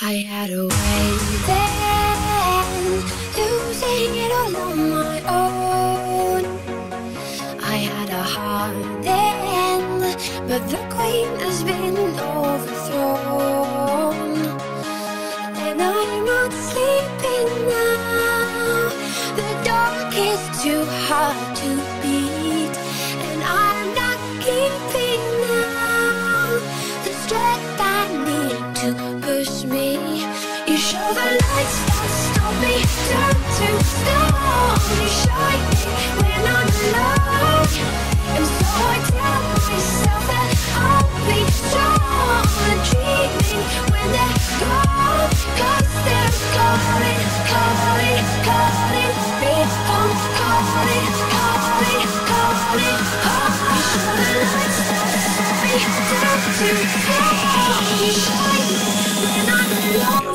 I had a way then, losing it all on my own. I had a heart then, but the queen has been overthrown. And I'm not sleeping now, the dark is too hard to beat. And I'm not keeping now the strength I need to push me. You show the lights that stop me, turn to stone. You shine me when I'm alone, and so I tell myself that I'll be strong. And dreaming when they're gone, 'cause they're calling, calling, calling me home, calling, calling, calling home. You show the lights that stop me, turn to stone. You shine me when I'm alone.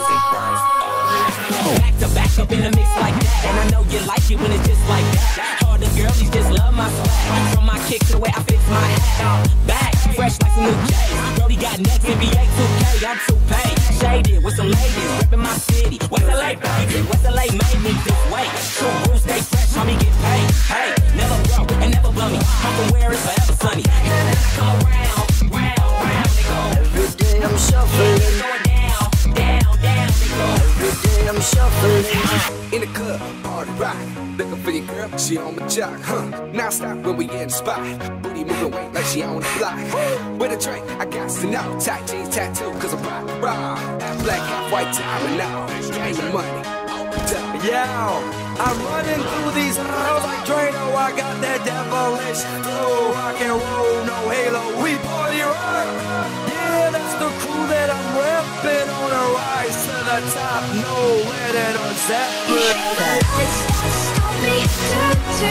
Back up in a mix like that, and I know you like it when it's just like that. All the girlies just love my swag, from my kick to the way I fix my hat. Back, fresh like some new J's. Brody got next, NBA 2K, I'm too paid. Shaded with some ladies, reppin' my city. West LA, baby, West LA made me this way. True rules, stay fresh, homie, get paid. Hey, never broke and never blow me. I can wear it forever sunny. And then I come around, round, round, they go. Every day I'm shuffling, going down, down, down, they go. every day I'm shuffling. In the club, party rock. Looking for your girl, she on my jock, huh? Now stop when we in the spot. Booty moving weight like she on the block. With a drink, I got to know. Tight jeans, tattoo, 'cause I'm rock, rock. Half black, half white, diamond now. Ain't the money. Yeah, I'm running through these halls like Drano. I got that devilish flow, rock and roll, no halo. We party rock. Yeah, that's the crew that I'm repping on a rise to the top. No lead or You Zeppelin. show the lights that stop me, turn to